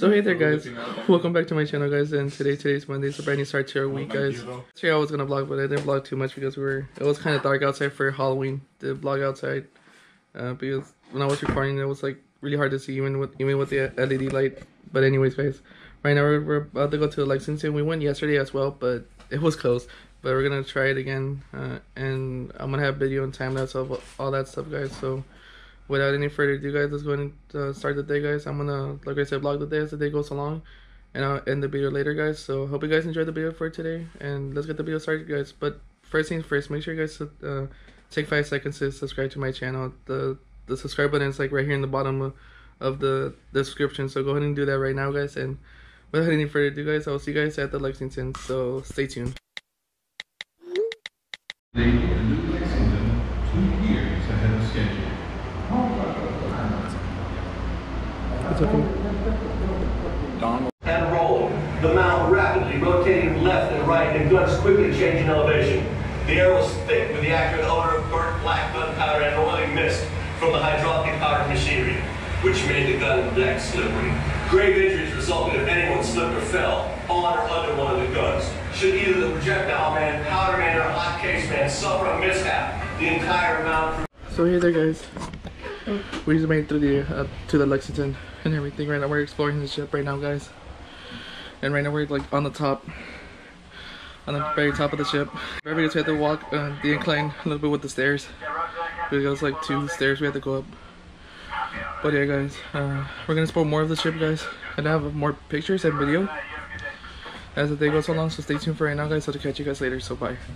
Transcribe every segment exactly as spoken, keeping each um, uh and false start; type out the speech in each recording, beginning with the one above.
So hey there guys, welcome back to my channel guys, and today today's Monday, so brand new start to our week guys. Today I was gonna vlog, but I didn't vlog too much because we were it was kind of dark outside for Halloween. The vlog outside uh, because when I was recording it was like really hard to see even with even with the L E D light. But anyways guys, right now we're, we're about to go to Lexington. We went yesterday as well, but it was closed. But we're gonna try it again, uh, and I'm gonna have video and time lapse of all that stuff guys. So without any further ado guys, let's go ahead and uh, start the day guys. I'm gonna, like I said, vlog the day as the day goes along, and I'll end the video later guys. So hope you guys enjoyed the video for today, and let's get the video started guys. But first things first, make sure you guys uh, take five seconds to subscribe to my channel. The the subscribe button is like right here in the bottom of, of the description, so go ahead and do that right now guys. And without any further ado guys, I'll see you guys at the Lexington, so stay tuned. Lexington, two years ahead of schedule. It's okay. Donald. And roll. The mount rapidly rotating left and right, and guns quickly changing elevation. The air was thick with the acrid odor of burnt black gunpowder and oily mist from the hydraulically powered machinery, which made the gun deck slippery. Grave injuries resulted if anyone slipped or fell on or under one of the guns. Should either the projectile man, powder man, or hot case man suffer a mishap, the entire mount. So hey there guys, we just made it through the uh, to the Lexington and everything. Right now we're exploring the ship right now guys, and right now we're like on the top, on the very top of the ship. Everybody just had to walk uh, the incline a little bit with the stairs because it was like two stairs we had to go up. But yeah guys, uh, we're gonna explore more of the ship guys, and I have more pictures and video as the day goes along, so stay tuned for right now guys. So to catch you guys later, so bye.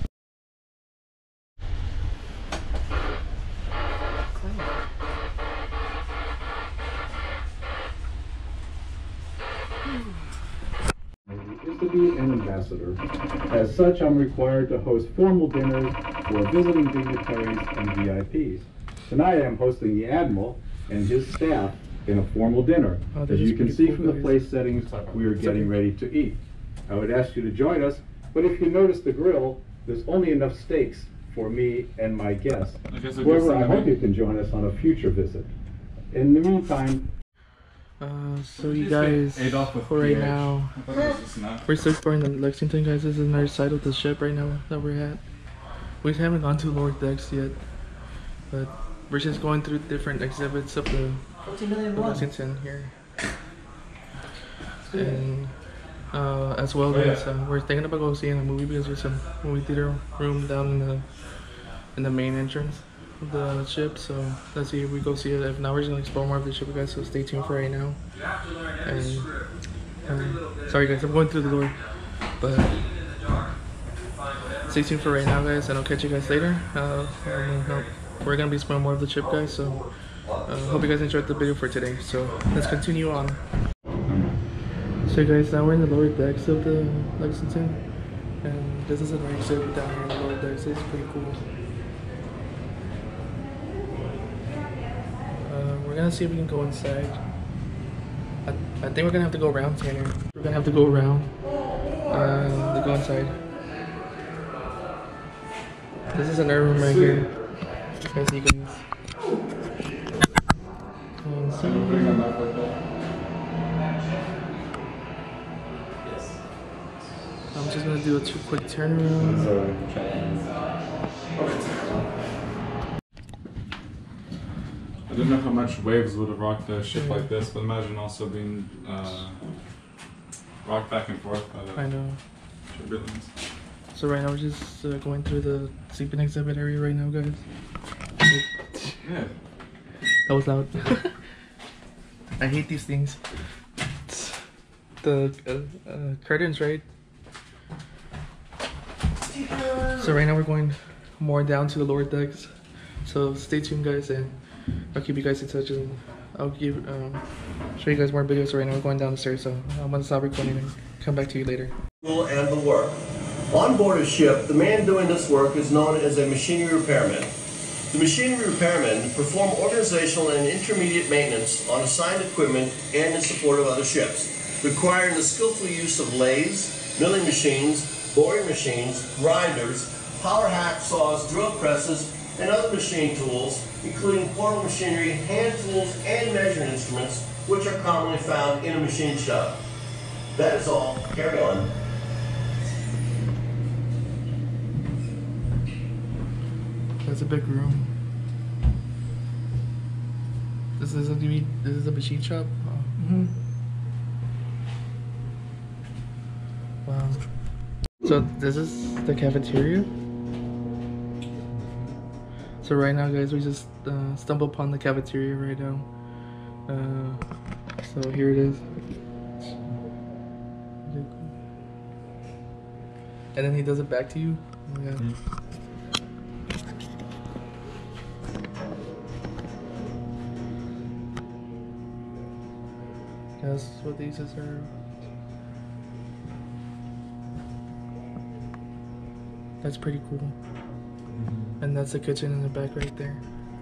Is to be an ambassador. As such, I'm required to host formal dinners for visiting dignitaries and V I Ps. Tonight I'm hosting the Admiral and his staff in a formal dinner. Oh, As you can see cool from the guys. place settings, we are getting ready to eat. I would ask you to join us, but if you notice the grill, there's only enough steaks for me and my guests. However, I hope you can join us on a future visit. In the meantime, Uh, so you guys, for right now, we're still exploring the Lexington guys. This is another side of the ship right now that we're at. We haven't gone to lower decks yet, but we're just going through different exhibits of the, the Lexington here. And uh, as well as uh, we're thinking about going seeing a movie because there's a movie theater room down in the in the main entrance of the ship. So let's see if we go see it. If not, we're just gonna explore more of the ship guys, so stay tuned for right now. And um, sorry guys, I'm going through the door, but stay tuned for right now guys, and I'll catch you guys later. uh, I'm gonna, we're gonna be exploring more of the ship guys, so uh, hope you guys enjoyed the video for today. So let's continue on. So guys, now we're in the lower decks of the Lexington, and this is a nice exhibit down here in the lower decks. It's pretty cool. Uh, we're gonna see if we can go inside. I, I think we're gonna have to go around, Tanner. We're gonna have to go around uh, to go inside. This is another room right here. As you guys can see. I'm just gonna do a two quick turnaround. I don't know how much waves would have rocked a ship like this, but imagine also being uh, rocked back and forth by the I know. turbulence. So right now we're just uh, going through the sleeping exhibit area right now, guys. Yeah. That was loud. I hate these things. The uh, uh, curtains, right? So right now we're going more down to the lower decks. So stay tuned, guys, and I'll keep you guys in touch, and I'll give um, show you guys more videos. Right now we're going down the stairs, so I'm gonna stop recording and come back to you later. And the work. On board a ship, the man doing this work is known as a machinery repairman. The machinery repairmen perform organizational and intermediate maintenance on assigned equipment and in support of other ships, requiring the skillful use of lathes, milling machines, boring machines, grinders, power hacksaws, drill presses, and other machine tools, including portable machinery, hand tools, and measuring instruments, which are commonly found in a machine shop. That is all. Carry on. That's a big room. This is a this is a machine shop. Oh. Mm-hmm. Wow. So this is the cafeteria. So right now, guys, we just uh, stumbled upon the cafeteria right now. Uh, so here it is. And then he does it back to you. Oh my God. Mm-hmm. That's what these are. That's pretty cool. Mm-hmm. And that's the kitchen in the back right there.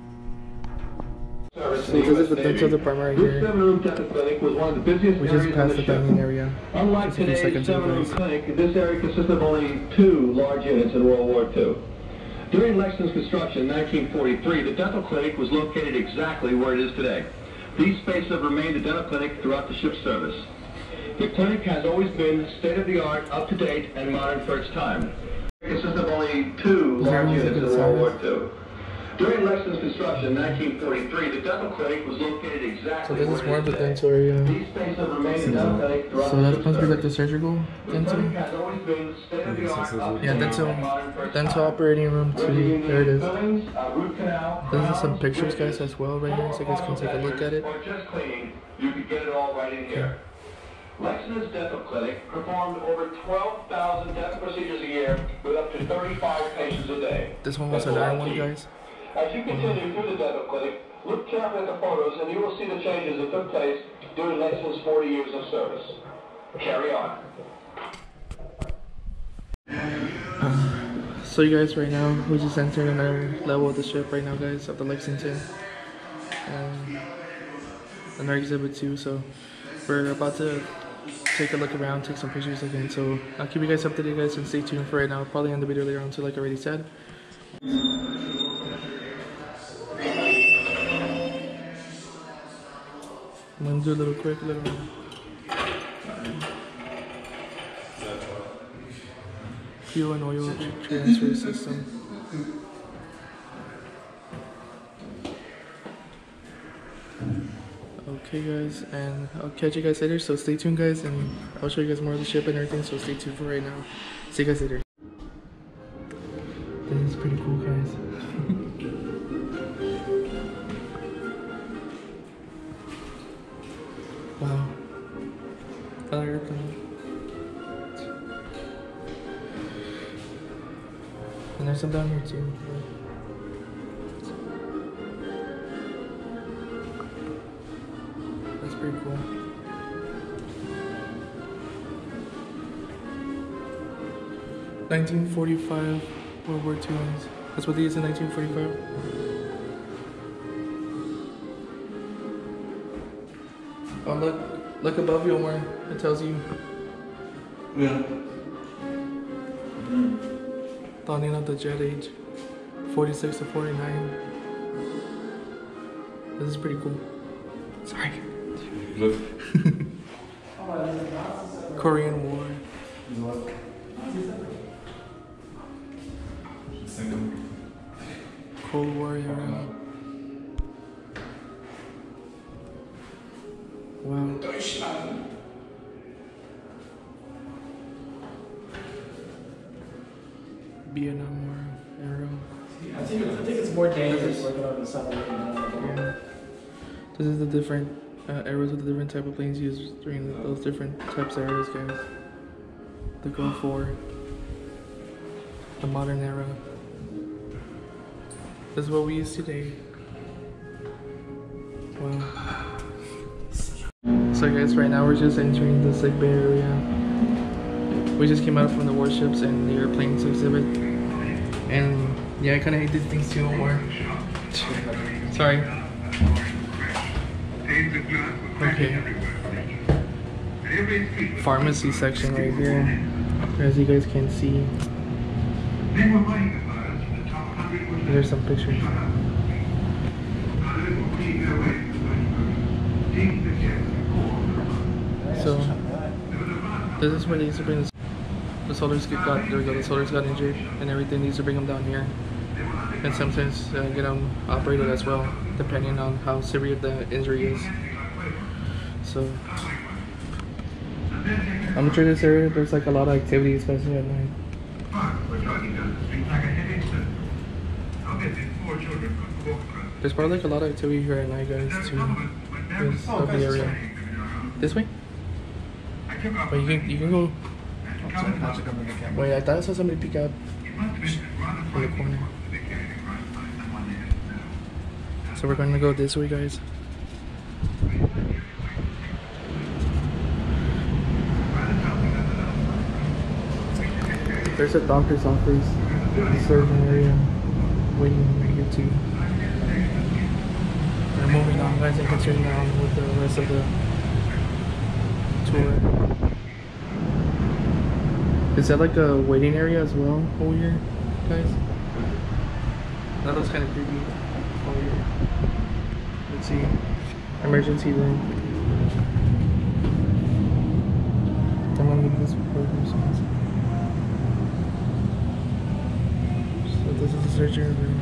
So this is the dental department right here. We just passed the dining area. Unlike today's seven-room clinic, this area consisted of only two large units in World War Two. During Lexington's construction in nineteen forty-three, the dental clinic was located exactly where it is today. These spaces have remained a dental clinic throughout the ship's service. The clinic has always been state-of-the-art, up-to-date, and modern for its time. It consists of only two large units in World War Two. During Lexington's construction in nineteen forty-three, the dental clinic was located exactly where it is. So this is more of the dental area. These spaces have remained a dental clinic throughout the ship's service. So that must be like the surgical dental? Yeah, dental, dental operating room two. There it is. This is some pictures, guys, as well right here, so you guys can take a look at it. Or just cleaning, you could get it all right in here. Lexington's dental clinic performed over twelve thousand dental procedures a year with up to thirty-five patients a day. This one was another one, guys. As you continue through the dental clinic, look carefully at the photos and you will see the changes that took place during Lexington's forty years of service. Carry on. So you guys, right now, we just entered another level of the ship right now, guys, of the Lexington. Um, another exhibit too, so we're about to take a look around, take some pictures again. So I'll keep you guys updated, guys, and stay tuned for right now. I'll probably end the video later on too, like I already said. I'm gonna do a little quick little fuel and oil transfer system. Okay, guys, and I'll catch you guys later. So stay tuned, guys, and I'll show you guys more of the ship and everything. So stay tuned for right now. See you guys later. This is pretty cool, guys. Wow. Another airplane. And there's some down here too. That's pretty cool. nineteen forty-five World War Two ends. That's what they used in nineteen forty-five. Oh, look, look above you, Omar. It tells you. Yeah. Dawning of the jet age, forty-six to forty-nine. This is pretty cool. Sorry. Korean War. Cold War era. Wow. Vietnam War era. I think, I think it's more dangerous working on the submarine. Yeah. This is the different uh, eras with the different type of planes used during the, those different types of eras, guys. The Gulf War. The modern era. This is what we use today. Wow. So guys, right now we're just entering the sick bay area. We just came out from the warships and the airplanes exhibit. And yeah, I kind of hate these things too more. Sorry. Okay. Pharmacy section right here, as you guys can see. There's some pictures. So this is where they used to bring the, the soldiers get got there we go, the soldiers got injured and everything. They used to bring them down here, and sometimes uh, get them operated as well, depending on how severe the injury is. So I'm sure this area there's like a lot of activity, especially at night. There's probably like a lot of activity here at night, guys, too. This of the area. This way? Wait, you can you can go. Wait, I thought I saw somebody peek out in the corner. So we're going to go this way, guys. There's a doctor's office, a surgeon area, waiting here too. We're moving on, guys, and continuing on with the rest of the tour. Is that like a waiting area as well over here, guys? That looks kind of creepy over here. Let's see. Emergency room. I'm gonna leave this program soon. So this is the surgery room.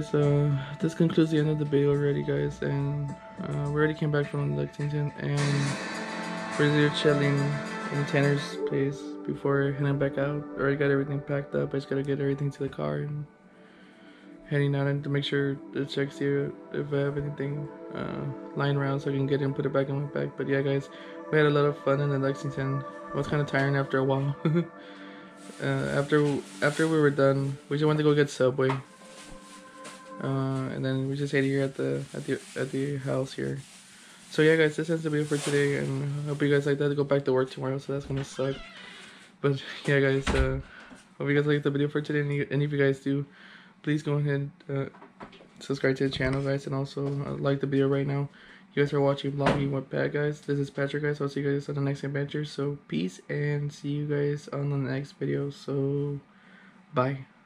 guys, uh, this concludes the end of the video already, guys, and uh, we already came back from Lexington, and we're there chilling in Tanner's place before heading back out. Already got everything packed up. I just gotta get everything to the car and heading out and to make sure to check see if I have anything uh, lying around so I can get it and put it back in my bag. But yeah, guys, we had a lot of fun in the Lexington. It was kind of tiring after a while. uh, after after we were done, we just went to go get Subway. Uh, and then we just ate here at the at the at the house here. So yeah, guys, this ends the video for today, and I hope you guys like that to go back to work tomorrow. So that's gonna suck. But yeah, guys, uh, hope you guys like the video for today. And, and if you guys do, please go ahead uh, subscribe to the channel, guys, and also uh, like the video right now. You guys are watching Vlogging with Pat, guys. This is Patrick, guys. I'll see you guys on the next adventure. So peace, and see you guys on the next video. So bye.